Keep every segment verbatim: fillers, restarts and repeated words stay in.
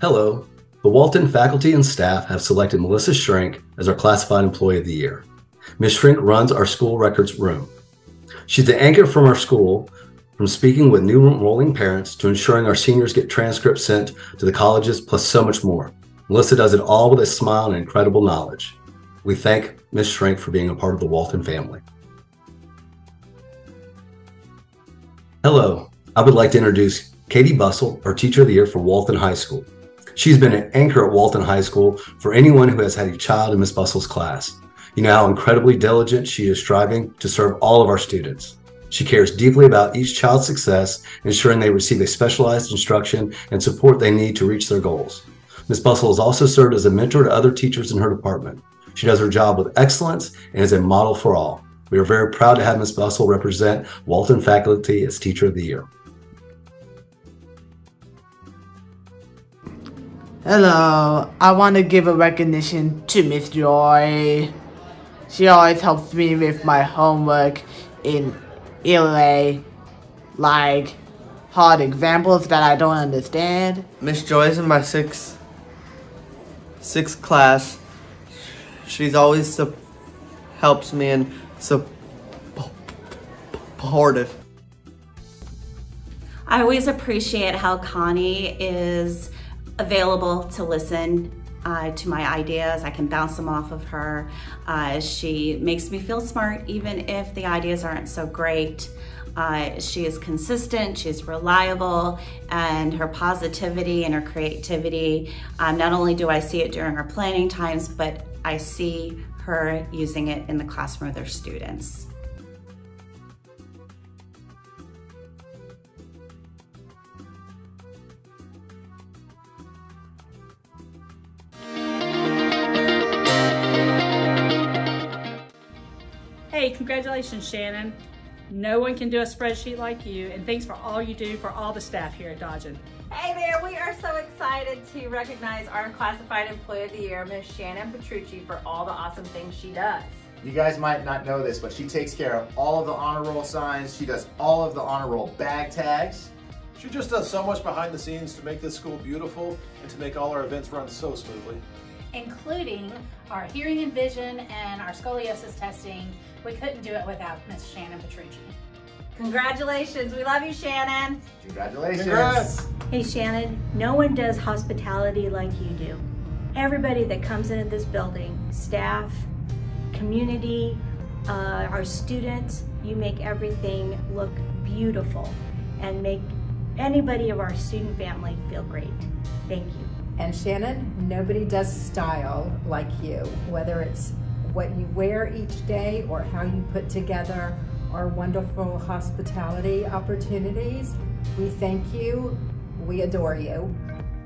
Hello. The Walton faculty and staff have selected Melissa Shrink as our Classified Employee of the Year. Miz Shrink runs our school records room. She's the anchor from our school, from speaking with new enrolling parents to ensuring our seniors get transcripts sent to the colleges, plus so much more. Melissa does it all with a smile and incredible knowledge. We thank Miz Shrink for being a part of the Walton family. Hello. I would like to introduce Katie Bussell, our Teacher of the Year for Walton High School. She's been an anchor at Walton High School for anyone who has had a child in Miz Bussell's class. You know how incredibly diligent she is striving to serve all of our students. She cares deeply about each child's success, ensuring they receive a specialized instruction and support they need to reach their goals. Miz Bussell has also served as a mentor to other teachers in her department. She does her job with excellence and is a model for all. We are very proud to have Miz Bussell represent Walton faculty as Teacher of the Year. Hello, I want to give a recognition to Miss Joy. She always helps me with my homework in L A, like hard examples that I don't understand. Miss Joy is in my sixth, sixth class. She's always su helps me and su supportive. I always appreciate how Connie is available to listen uh, to my ideas. I can bounce them off of her. Uh, she makes me feel smart even if the ideas aren't so great. Uh, she is consistent, she's reliable, and her positivity and her creativity, um, not only do I see it during our planning times, but I see her using it in the classroom with her students. Hey, congratulations, Shannon. No one can do a spreadsheet like you, and thanks for all you do for all the staff here at Dodgen. Hey there, we are so excited to recognize our Classified Employee of the Year, Miss Shannon Petrucci, for all the awesome things she does. You guys might not know this, but she takes care of all of the honor roll signs. She does all of the honor roll bag tags. She just does so much behind the scenes to make this school beautiful and to make all our events run so smoothly. Including our hearing and vision and our scoliosis testing. We couldn't do it without Miss Shannon Petrucci. Congratulations, we love you, Shannon. Congratulations. Congrats. Hey Shannon, no one does hospitality like you do. Everybody that comes into this building, staff, community, uh, our students, you make everything look beautiful and make anybody of our student family feel great. Thank you. And Shannon, nobody does style like you, whether it's what you wear each day or how you put together our wonderful hospitality opportunities. We thank you, we adore you.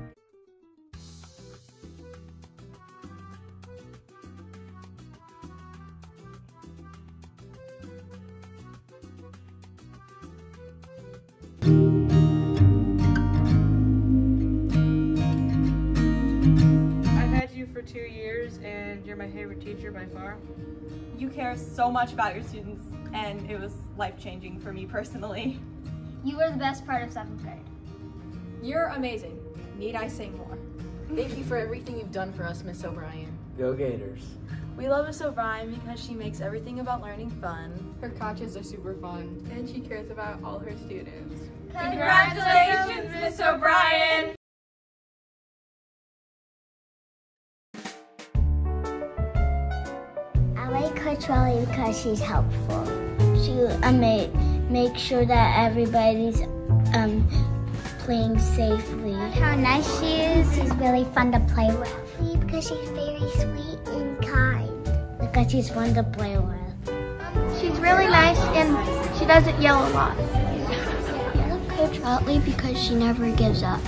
For two years and you're my favorite teacher by far. You care so much about your students and it was life-changing for me personally. You were the best part of seventh grade. You're amazing. Need I say more? Thank you for everything you've done for us, Miss O'Brien. Go Gators. We love Miss O'Brien because she makes everything about learning fun. Her contests are super fun and she cares about all her students. Congratulations, Miss O'Brien! I like Coach Riley because she's helpful. She um, make, make sure that everybody's um, playing safely. How nice she is. She's really fun to play with. Because she's very sweet and kind. Because she's fun to play with. She's really nice and she doesn't yell a lot. I love Coach Riley because she never gives up.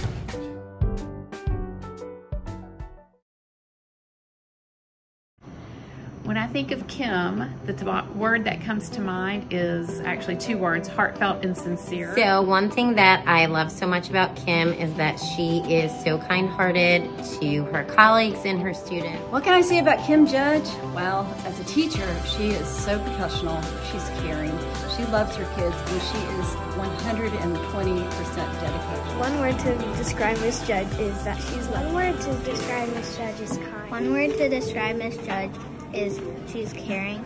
When I think of Kim, the th- word that comes to mind is actually two words, heartfelt and sincere. So one thing that I love so much about Kim is that she is so kind-hearted to her colleagues and her students. What can I say about Kim Judge? Well, as a teacher, she is so professional, she's caring, she loves her kids, and she is one hundred twenty percent dedicated. One word to describe Miss Judge is that she's loving. One word to describe Miss Judge is kind. One word to describe Miss Judge is she's caring.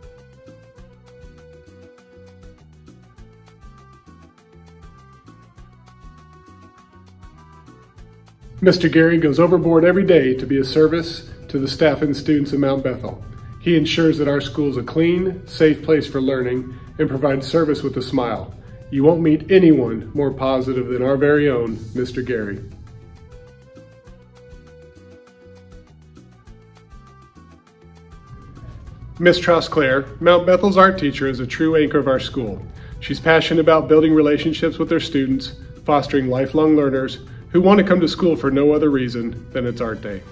Mister Gary goes overboard every day to be a service to the staff and students of Mount Bethel. He ensures that our school is a clean, safe place for learning and provides service with a smile. You won't meet anyone more positive than our very own Mister Gary. Miss Trosclair, Mount Bethel's art teacher, is a true anchor of our school. She's passionate about building relationships with her students, fostering lifelong learners who want to come to school for no other reason than it's art day.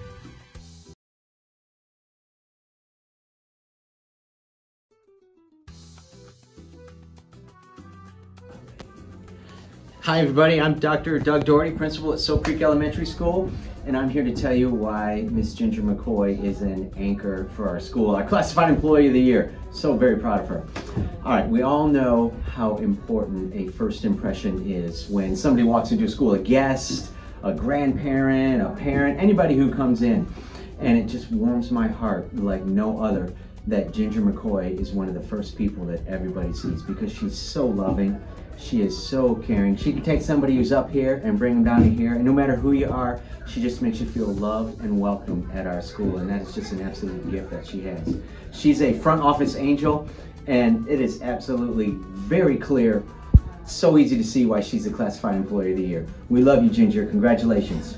Hi everybody, I'm Doctor Doug Doherty, principal at Soap Creek Elementary School, and I'm here to tell you why Miss Ginger McCoy is an anchor for our school, our Classified Employee of the Year. So very proud of her. All right, we all know how important a first impression is when somebody walks into a school, a guest, a grandparent, a parent, anybody who comes in. And it just warms my heart like no other that Ginger McCoy is one of the first people that everybody sees because she's so loving. She is so caring. She can take somebody who's up here and bring them down to here, and no matter who you are, she just makes you feel loved and welcome at our school, and that is just an absolute gift that she has. She's a front office angel, and it is absolutely very clear, so easy to see why she's the Classified Employee of the Year. We love you, Ginger. Congratulations.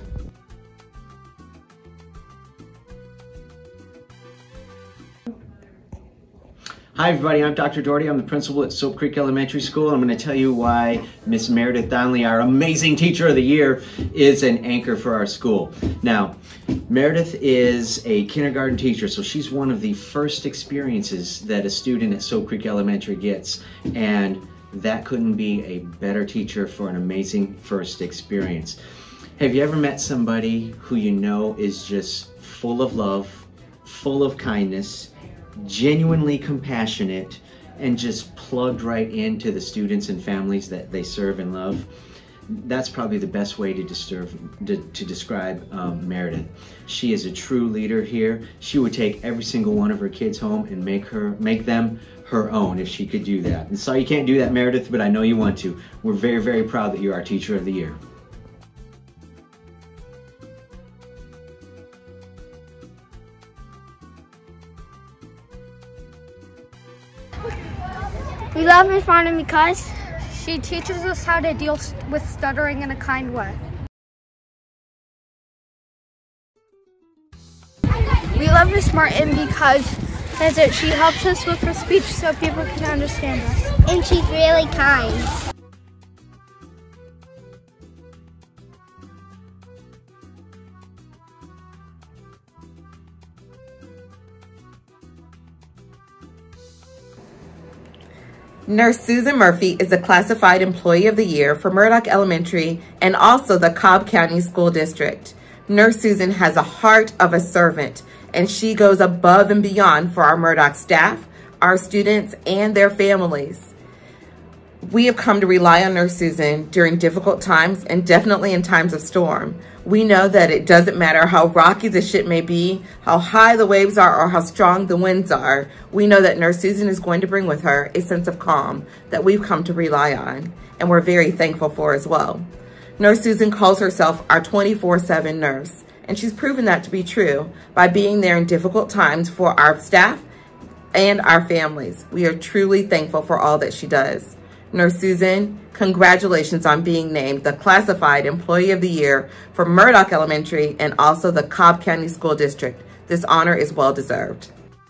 Hi everybody, I'm Doctor Doherty. I'm the principal at Soap Creek Elementary School. I'm going to tell you why Miss Meredith Donnelly, our amazing teacher of the year, is an anchor for our school. Now, Meredith is a kindergarten teacher, so she's one of the first experiences that a student at Soap Creek Elementary gets, and that couldn't be a better teacher for an amazing first experience. Have you ever met somebody who you know is just full of love, full of kindness, genuinely compassionate, and just plugged right into the students and families that they serve and love? That's probably the best way to, disturb, to, to describe um, Meredith. She is a true leader here. She would take every single one of her kids home and make her make them her own if she could do that. And so you can't do that, Meredith, but I know you want to. We're very, very proud that you're our Teacher of the Year. We love Miss Martin because she teaches us how to deal with stuttering in a kind way. We love Miss Martin because she helps us with her speech so people can understand us. And she's really kind. Nurse Susan Murphy is the Classified Employee of the Year for Murdoch Elementary and also the Cobb County School District. Nurse Susan has a heart of a servant, and she goes above and beyond for our Murdoch staff, our students, and their families. We have come to rely on Nurse Susan during difficult times and definitely in times of storm. We know that it doesn't matter how rocky the ship may be, how high the waves are, or how strong the winds are. We know that Nurse Susan is going to bring with her a sense of calm that we've come to rely on, and we're very thankful for as well. Nurse Susan calls herself our twenty-four seven nurse, and she's proven that to be true by being there in difficult times for our staff and our families. We are truly thankful for all that she does. Nurse Susan, congratulations on being named the Classified Employee of the Year for Murdoch Elementary and also the Cobb County School District. This honor is well deserved.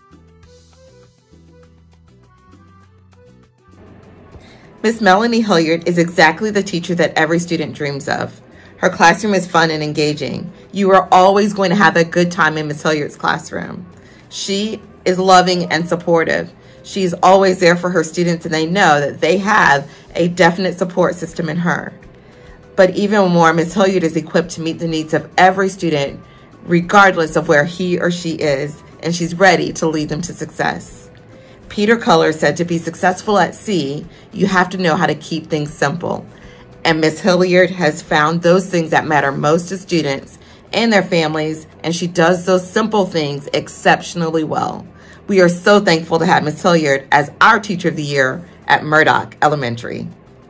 Miss Melanie Hilliard is exactly the teacher that every student dreams of. Her classroom is fun and engaging. You are always going to have a good time in Miss Hilliard's classroom. She is loving and supportive. She's always there for her students, and they know that they have a definite support system in her. But even more, Miz Hilliard is equipped to meet the needs of every student, regardless of where he or she is, and she's ready to lead them to success. Peter Culler said to be successful at C, you have to know how to keep things simple. And Miz Hilliard has found those things that matter most to students and their families, and she does those simple things exceptionally well. We are so thankful to have Miz Hilliard as our Teacher of the Year at Murdoch Elementary.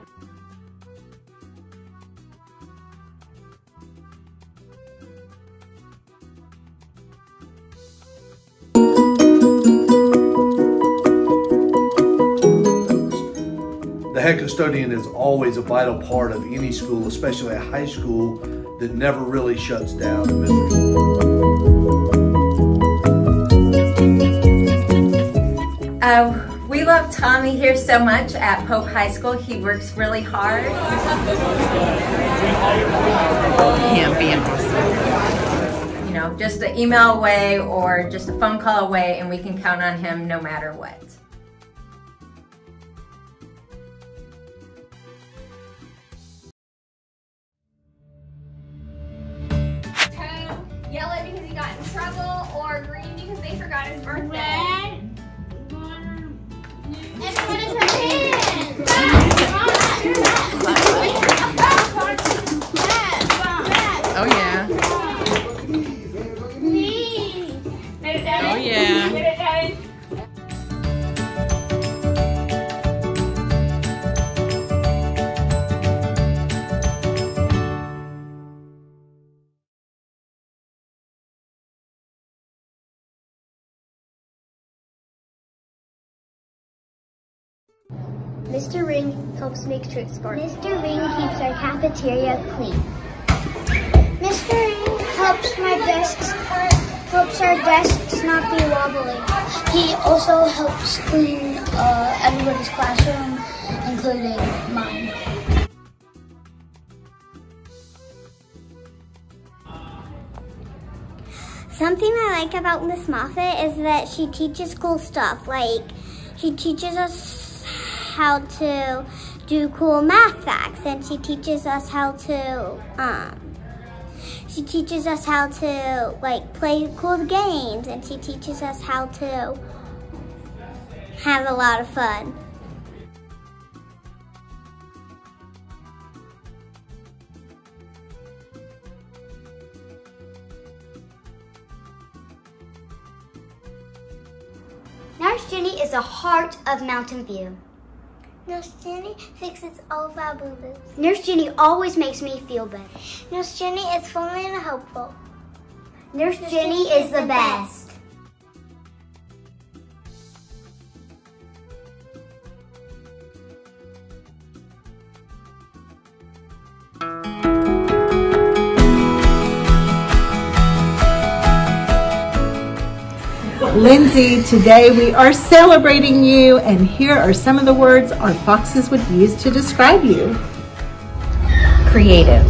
The head custodian is always a vital part of any school, especially a high school that never really shuts down. Uh, we love Tommy here so much at Pope High School. He works really hard. Him being awesome. You know, just an email away or just a phone call away, and we can count on him no matter what. Yellow because he got in trouble, or green because they forgot his birthday. Everyone is her hands. Oh yeah. Oh yeah. Get it done. Mister Ring helps make trips for us. Mister Ring keeps our cafeteria clean. Mister Ring helps my desks, helps our desks not be wobbly. He also helps clean uh, everybody's classroom, including mine. Something I like about Miss Moffat is that she teaches cool stuff. Like, she teaches us how to do cool math facts, and she teaches us how to um she teaches us how to like play cool games, and she teaches us how to have a lot of fun. Nurse Jenny is the heart of Mountain View. Nurse Jenny fixes all of our boo-boos. Nurse Jenny always makes me feel better. Nurse Jenny is fun and hopeful. Nurse, Nurse Jenny, Jenny is, is the best. best. Lindsay, today we are celebrating you, and here are some of the words our foxes would use to describe you. Creative.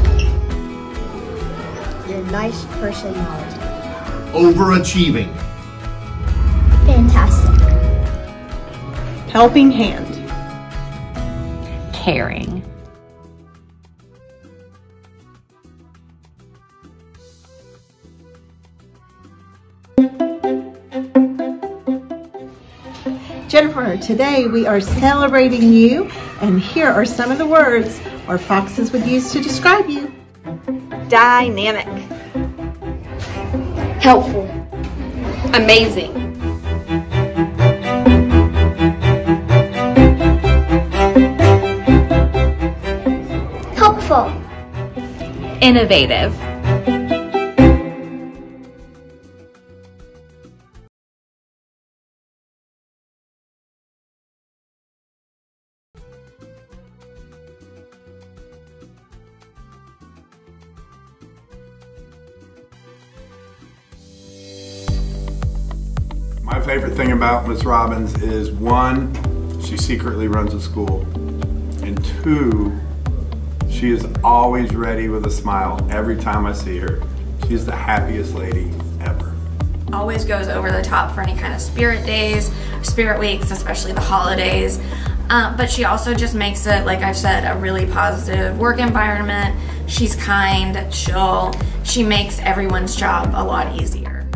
Your nice personality. Overachieving. Fantastic. Helping hand. Caring. Jennifer, today we are celebrating you, and here are some of the words our foxes would use to describe you. Dynamic. Helpful. Amazing. Helpful. Innovative. My favorite thing about Miss Robbins is, one, she secretly runs a school, and two, she is always ready with a smile every time I see her. She's the happiest lady ever. Always always goes over the top for any kind of spirit days, spirit weeks, especially the holidays. Um, but she also just makes it, like I've said, a really positive work environment. She's kind, chill. She makes everyone's job a lot easier.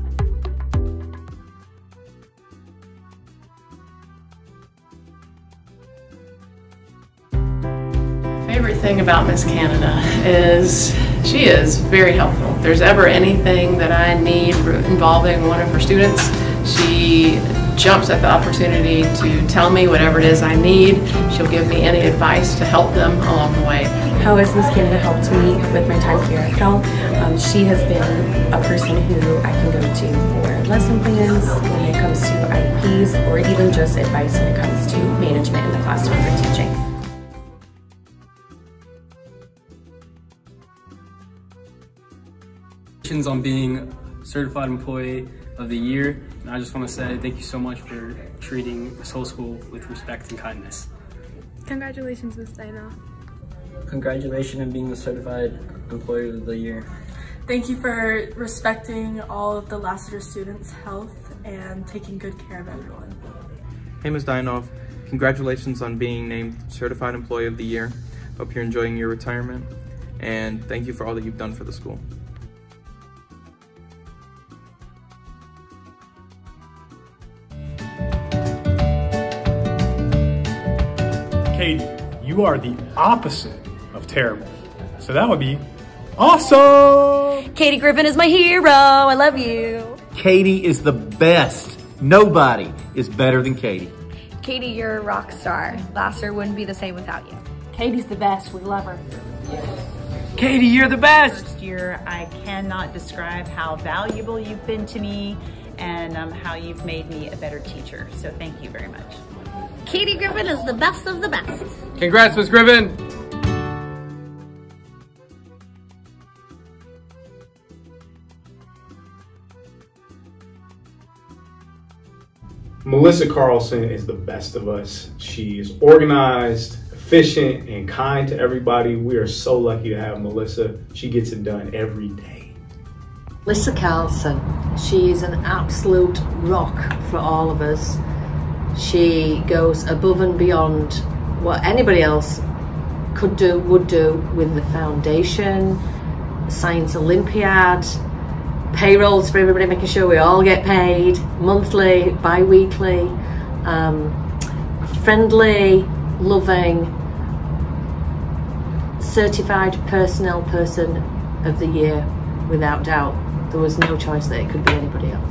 Favorite thing about Miss Canada is she is very helpful. If there's ever anything that I need involving one of her students, she jumps at the opportunity to tell me whatever it is I need. She'll give me any advice to help them along the way. How has Miss Canada helped me with my time here at Cal? Um, she has been a person who I can go to for lesson plans, when it comes to I E Ps, or even just advice when it comes to management in the classroom for teaching. Congratulations on being Certified Employee of the Year, and I just want to say thank you so much for treating this whole school with respect and kindness. Congratulations, Miss Dinah. Congratulations on being the Certified Employee of the Year. Thank you for respecting all of the Lassiter students' health and taking good care of everyone. Hey, Miz Dinoff, congratulations on being named Certified Employee of the Year. Hope you're enjoying your retirement, and thank you for all that you've done for the school. Katie, you are the opposite of terrible. So that would be awesome! Katie Griffin is my hero. I love you. Katie is the best. Nobody is better than Katie. Katie, you're a rock star. Lassiter wouldn't be the same without you. Katie's the best. We love her. Katie, you're the best! First year, I cannot describe how valuable you've been to me and um, how you've made me a better teacher. So thank you very much. Katie Griffin is the best of the best. Congrats, Miz Griffin! Melissa Carlson is the best of us. She is organized, efficient, and kind to everybody. We are so lucky to have Melissa. She gets it done every day. Melissa Carlson, she is an absolute rock for all of us. She goes above and beyond what anybody else could do, would do with the foundation, Science Olympiad, payrolls for everybody, making sure we all get paid monthly, bi-weekly, um, friendly, loving, certified personnel person of the year, without doubt. There was no choice that it could be anybody else.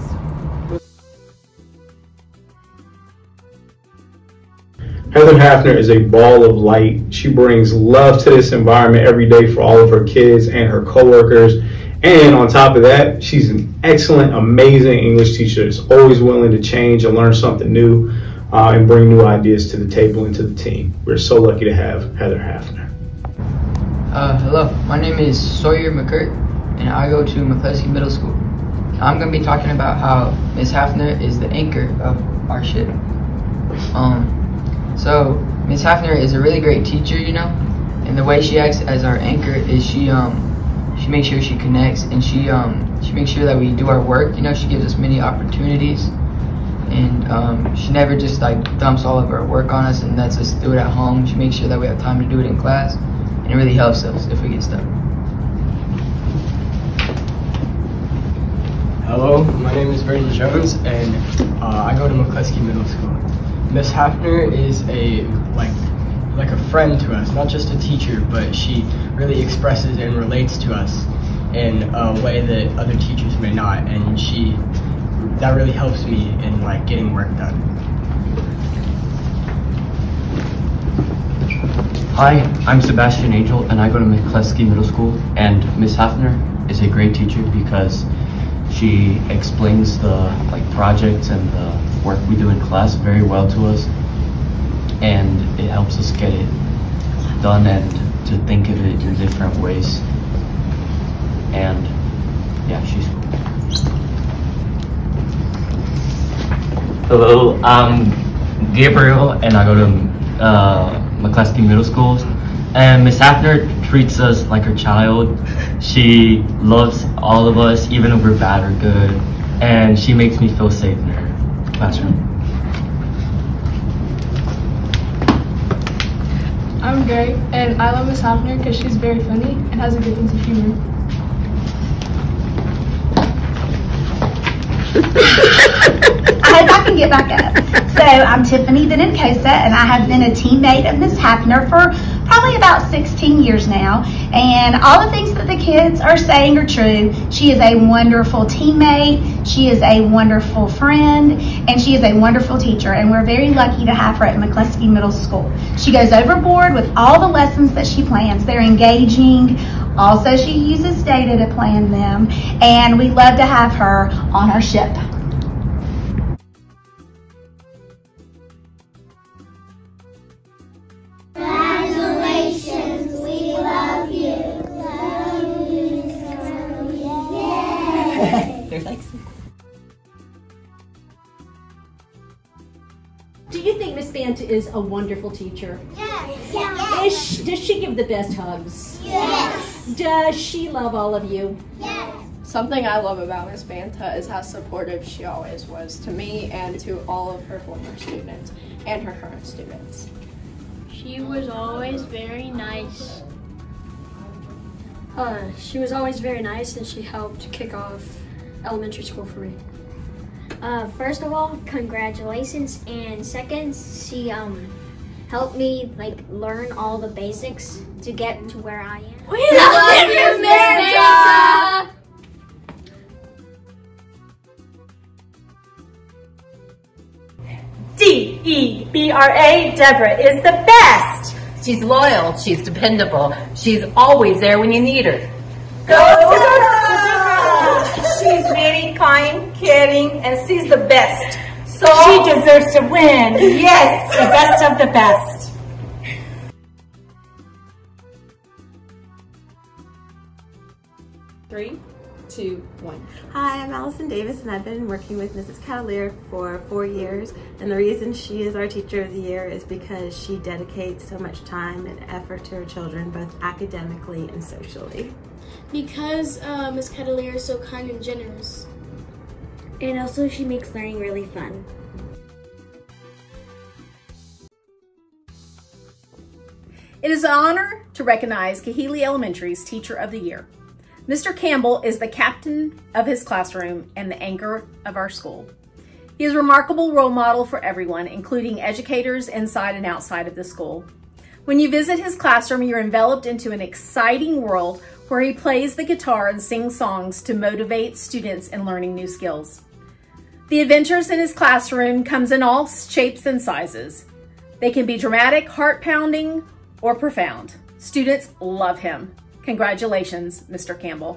Heather Hafner is a ball of light. She brings love to this environment every day for all of her kids and her coworkers. And on top of that, she's an excellent, amazing English teacher that's always willing to change and learn something new uh, and bring new ideas to the table and to the team. We're so lucky to have Heather Hafner. Uh, hello, my name is Sawyer McCurt, and I go to McCleskey Middle School. I'm going to be talking about how Miss Hafner is the anchor of our ship. Um, so, Miss Hafner is a really great teacher, you know, and the way she acts as our anchor is she, um, she makes sure she connects, and she, um, she makes sure that we do our work, you know. She gives us many opportunities, and um, she never just like dumps all of our work on us and lets us do it at home. She makes sure that we have time to do it in class, and it really helps us if we get stuck. Hello, my name is Virgil Jones, and uh, I go to McCleskey Middle School. Miss Hafner is a like like a friend to us, not just a teacher, but she really expresses and relates to us in a way that other teachers may not, and she that really helps me in like getting work done. Hi, I'm Sebastian Angel, and I go to McCleskey Middle School, and Miss Hafner is a great teacher because she explains the like projects and the work we do in class very well to us, and it helps us get it done and to think of it in different ways. And yeah, she's cool. Hello, I'm Gabriel, and I go to uh, McCleskey Middle School. And Miss Hafner treats us like her child. She loves all of us, even if we're bad or good. and she makes me feel safe in her classroom. I'm Gray, and I love Miss Hafner because she's very funny and has a good sense of humor. I hope I can get back up. So I'm Tiffany Bennett-Kosa, and I have been a teammate of Miss Hafner for probably about sixteen years now. And all the things that the kids are saying are true. She is a wonderful teammate, she is a wonderful friend, and she is a wonderful teacher. And we're very lucky to have her at McCluskey Middle School. She goes overboard with all the lessons that she plans. They're engaging. Also, she uses data to plan them, and we love to have her on our ship. Congratulations, we love you. Love you. Yay. They're like, do you think Miss Banta is a wonderful teacher? Yes. Yes. Is she, does she give the best hugs? Yes. Does she love all of you? Yes. Something I love about Miss Banta is how supportive she always was to me and to all of her former students and her current students. She was always very nice. Uh, she was always very nice, and she helped kick off elementary school for me. Uh, first of all, congratulations, and second, she um helped me like learn all the basics to get to where I am. We love you, Miss Banta! D E B R A, Deborah is the best. She's loyal, she's dependable, she's always there when you need her. Go Deborah! She's really kind, caring, and she's the best. So she deserves to win. Yes, the best of the best. Three, two, one. Hi, I'm Allison Davis, and I've been working with Missus Cavalier for four years. And the reason she is our Teacher of the Year is because she dedicates so much time and effort to her children, both academically and socially. Because uh, Miss Cavalier is so kind and generous. And also she makes learning really fun. It is an honor to recognize Kahili Elementary's Teacher of the Year. Mister Campbell is the captain of his classroom and the anchor of our school. He is a remarkable role model for everyone, including educators inside and outside of the school. When you visit his classroom, you're enveloped into an exciting world where he plays the guitar and sings songs to motivate students in learning new skills. The adventures in his classroom comes in all shapes and sizes. They can be dramatic, heart-pounding, or profound. Students love him. Congratulations, Mister Campbell.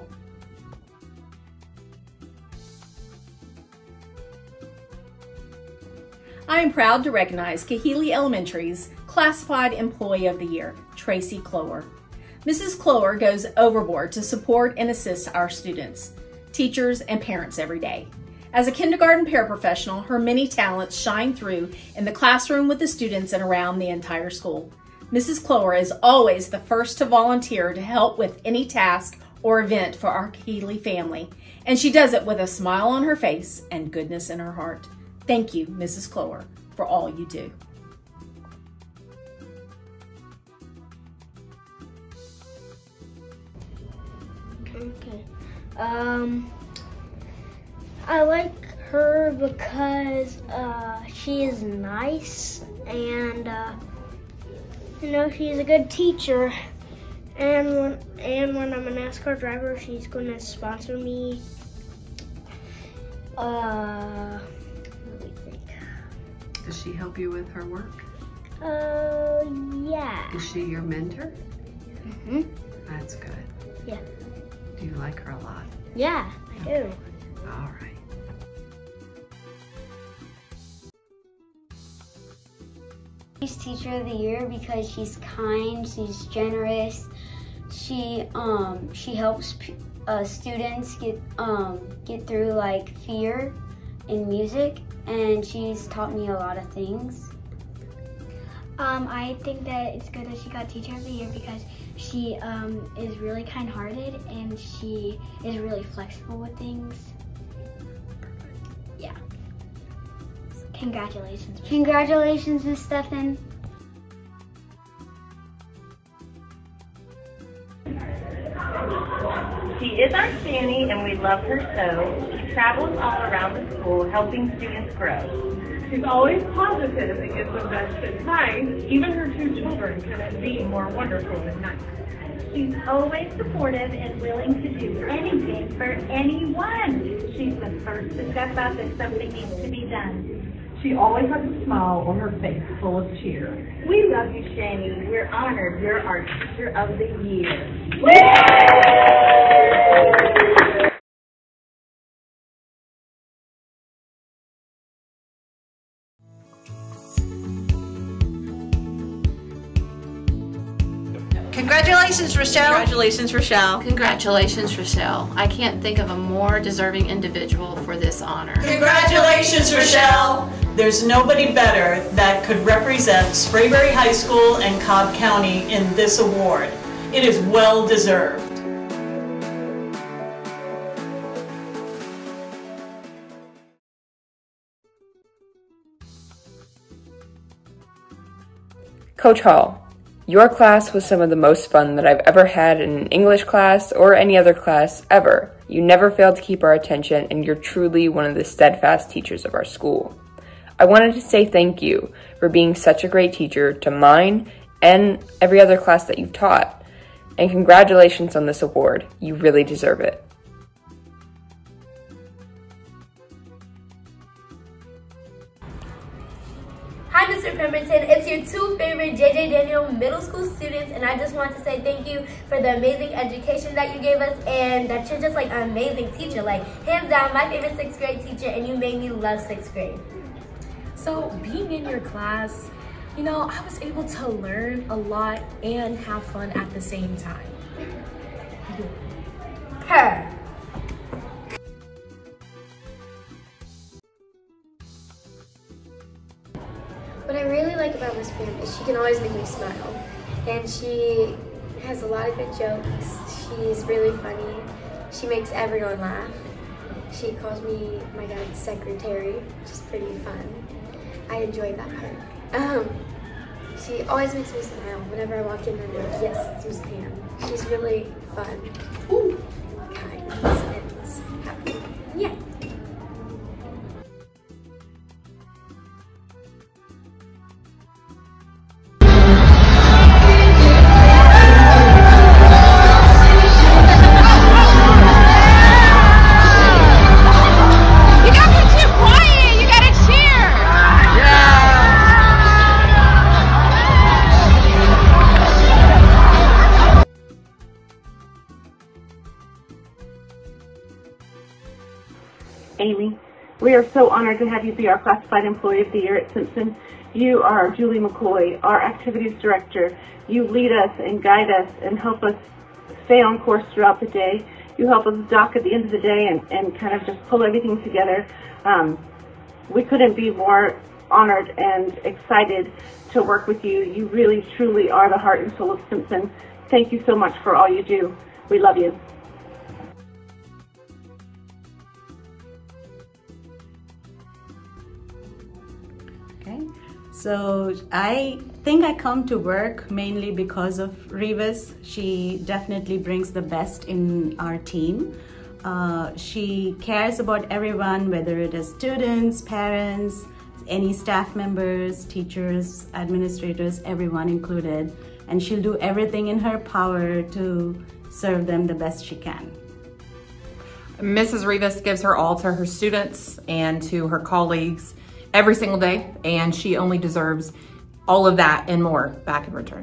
I am proud to recognize Kahili Elementary's Classified Employee of the Year, Tracy Clower. Missus Clower goes overboard to support and assist our students, teachers, and parents every day. As a kindergarten paraprofessional, her many talents shine through in the classroom with the students and around the entire school. Missus Clower is always the first to volunteer to help with any task or event for our Kahili family, and she does it with a smile on her face and goodness in her heart. Thank you, Missus Clower, for all you do. Okay. Um, I like her because uh, she is nice and uh, you know, she's a good teacher. And when and when I'm a NASCAR driver, she's going to sponsor me. Uh, what do you think? Does she help you with her work? Uh, yeah. Is she your mentor? Mm-hmm. That's good. Yeah. Do you like her a lot? Yeah, I do. All right. She's Teacher of the Year because she's kind, she's generous, she um she helps uh, students get um get through like fear in music, and she's taught me a lot of things. Um, I think that it's good that she got Teacher of the Year because she um, is really kind-hearted and she is really flexible with things. Congratulations. Congratulations, Miss Stefan. She is our Fanny, and we love her so. She travels all around the school, helping students grow. She's always positive and gives the best advice. Even her two children couldn't be more wonderful than nice. She's always supportive and willing to do anything for anyone. She's the first to step up if something needs to be done. She always has a smile on her face full of cheer. We love you, Shani. We're honored you're our Teacher of the Year. Congratulations, Rochelle. Congratulations, Rochelle. Congratulations, Rochelle. I can't think of a more deserving individual for this honor. Congratulations, Rochelle. There's nobody better that could represent Sprayberry High School and Cobb County in this award. It is well deserved. Coach Hall, your class was some of the most fun that I've ever had in an English class or any other class ever. You never failed to keep our attention, and you're truly one of the steadfast teachers of our school. I wanted to say thank you for being such a great teacher to mine and every other class that you've taught. And congratulations on this award. You really deserve it. Hi, Mister Pemberton. It's your two favorite J J Daniel Middle School students, and I just want to say thank you for the amazing education that you gave us, and that you're just like an amazing teacher. Like, hands down, my favorite sixth grade teacher, and you made me love sixth grade. So being in your class, you know, I was able to learn a lot and have fun at the same time. Her. What I really like about Miss Pam is she can always make me smile, and she has a lot of good jokes. She's really funny. She makes everyone laugh. She calls me my dad's secretary, which is pretty fun. I enjoy that part. Um, she always makes me smile whenever I walk in and I'm like, yes, it's Miss Pam. She's really fun, Ooh. kind, and happy. Yeah. Amy, we are so honored to have you be our Classified Employee of the Year at Simpson. You are Julie McCoy, our Activities Director. You lead us and guide us and help us stay on course throughout the day. You help us dock at the end of the day and, and kind of just pull everything together. Um, we couldn't be more honored and excited to work with you. You really, truly are the heart and soul of Simpson. Thank you so much for all you do. We love you. So I think I come to work mainly because of Revis. She definitely brings the best in our team. Uh, she cares about everyone, whether it is students, parents, any staff members, teachers, administrators, everyone included. And she'll do everything in her power to serve them the best she can. Missus Rivas gives her all to her students and to her colleagues every single day, and she only deserves all of that and more back in return.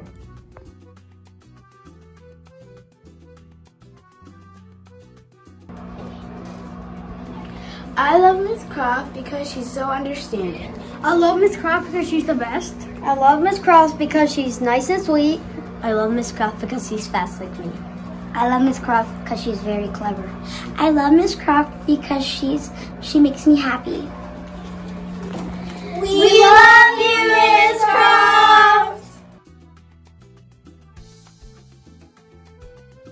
I love Miss Croft because she's so understanding. I love Miss Croft because she's the best. I love Miss Croft because she's nice and sweet. I love Miss Croft because she's fast like me. I love Miss Croft because she's very clever. I love Miss Croft because she's she makes me happy. We, we love you, Miss Croft!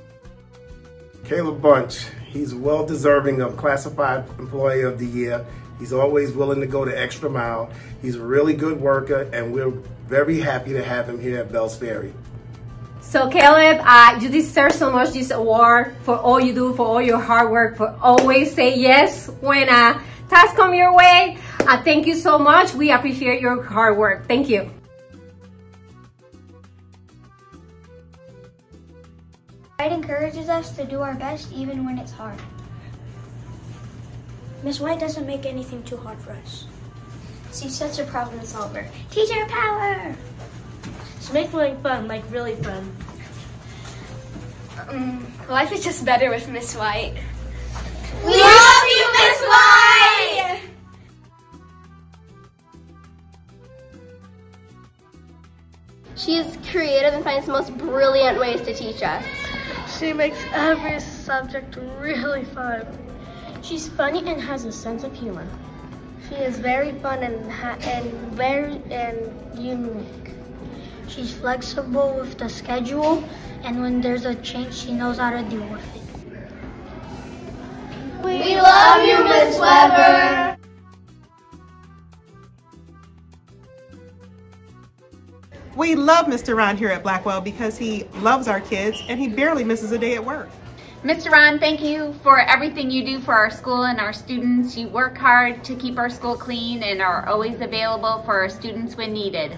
Caleb Bunch, he's well deserving of Classified Employee of the Year. He's always willing to go the extra mile. He's a really good worker, and we're very happy to have him here at Bells Ferry. So Caleb, uh, you deserve so much this award for all you do, for all your hard work, for always say yes when a task come your way. Uh, thank you so much. We appreciate your hard work. Thank you. It encourages us to do our best even when it's hard. Miss White doesn't make anything too hard for us. She's such a problem solver. Teacher power! She makes learning fun, like really fun. Um, life is just better with Miss White. We love you, Miss White! She is creative and finds the most brilliant ways to teach us. She makes every subject really fun. She's funny and has a sense of humor. She is very fun and ha and very and unique. She's flexible with the schedule, and when there's a change, she knows how to deal with it. We love you, Miss Weber. We love Mister Ron here at Blackwell because he loves our kids and he barely misses a day at work. Mister Ron, thank you for everything you do for our school and our students. You work hard to keep our school clean and are always available for our students when needed.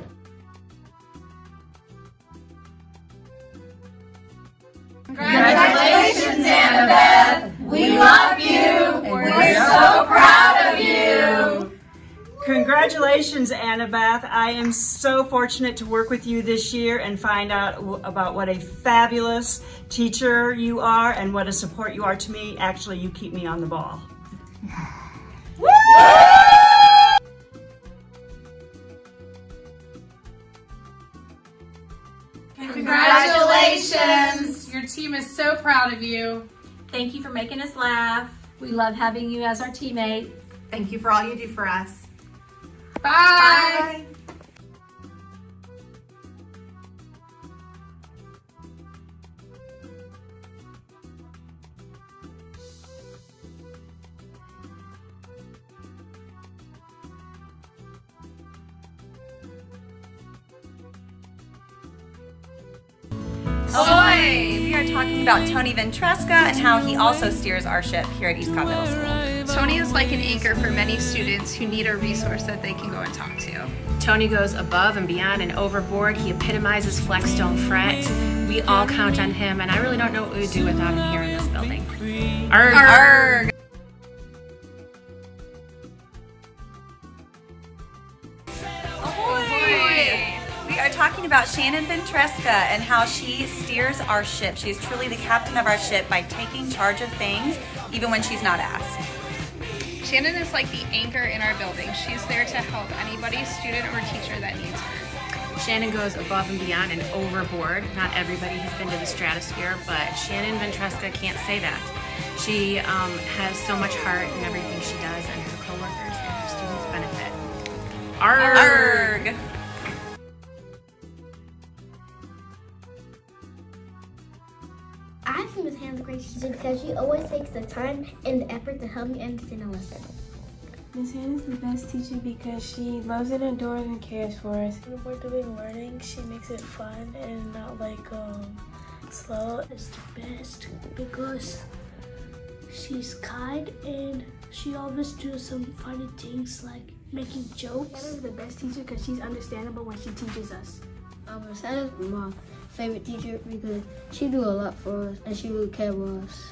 Congratulations, Annabeth. We love you. And we're so proud of you. Congratulations, Annabeth. I am so fortunate to work with you this year and find out about what a fabulous teacher you are and what a support you are to me. Actually, you keep me on the ball. Woo! Congratulations! Your team is so proud of you. Thank you for making us laugh. We love having you as our teammate. Thank you for all you do for us. Bye. Bye. Ahoy! We are talking about Tony Ventresca and how he also steers our ship here at East Cobb Middle School. Tony is like an anchor for many students who need a resource that they can go and talk to. Tony goes above and beyond and overboard. He epitomizes flex, don't fret. We all count on him, and I really don't know what we would do without him here in this building. Arg! Arg! We are talking about Shannon Ventresca and how she steers our ship. She is truly the captain of our ship by taking charge of things, even when she's not asked. Shannon is like the anchor in our building. She's there to help anybody, student or teacher, that needs her. Shannon goes above and beyond and overboard. Not everybody has been to the stratosphere, but Shannon Ventresca can't say that. She um, has so much heart in everything she does, and her coworkers and her students benefit. Arg! Arg! I think Miss Hannah's a great teacher because she always takes the time and the effort to help me understand a lesson. Miss Hannah's the best teacher because she loves and adores and cares for us. When we're doing learning, she makes it fun and not like um, slow. It's the best because she's kind and she always does some funny things like making jokes. Hannah's the best teacher because she's understandable when she teaches us. Um, Miss Hannah's my favorite teacher because she do a lot for us and she really cares for us.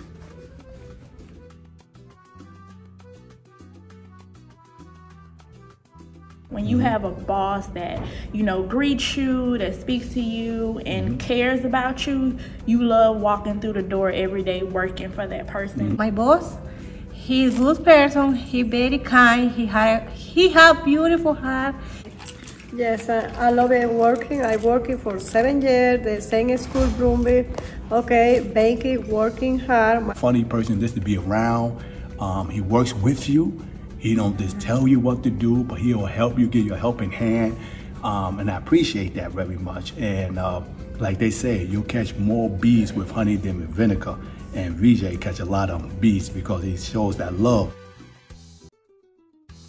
When you have a boss that, you know, greets you, that speaks to you and cares about you, you love walking through the door every day working for that person. My boss, he's a good person, he very kind, he have, he have beautiful hair. Yes, I, I love it working. I working for seven years, the same school, Broomby. Okay, Banquet, working hard. Funny person just to be around. Um, he works with you. He don't just tell you what to do, but he'll help you, give you a helping hand. Um, and I appreciate that very much. And uh, like they say, you'll catch more bees with honey than with vinegar. And V J catch a lot of bees because he shows that love.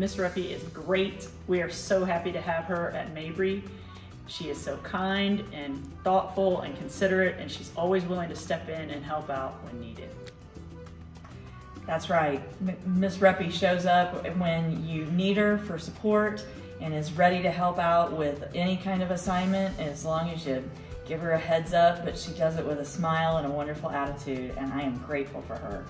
Miss Ruppy is great. We are so happy to have her at Mabry. She is so kind and thoughtful and considerate, and she's always willing to step in and help out when needed. That's right. Miss Ruppy shows up when you need her for support and is ready to help out with any kind of assignment as long as you give her a heads up, but she does it with a smile and a wonderful attitude, and I am grateful for her.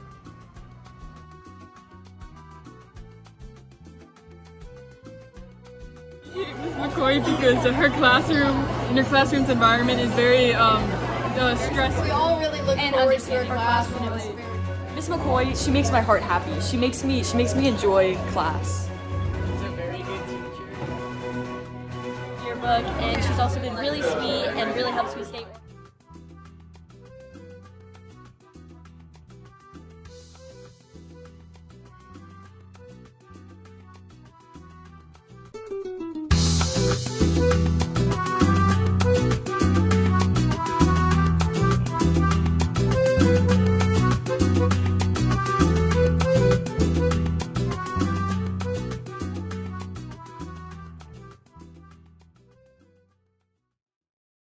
Miss McCoy because her classroom, in her classroom's environment is very um, uh, stressful. We all really look and forward to her class. And it was very... Miss McCoy, she makes my heart happy. She makes me, she makes me enjoy class. She's a very good teacher. Yearbook, and she's also been really sweet and really helps me stay. We'll be right back.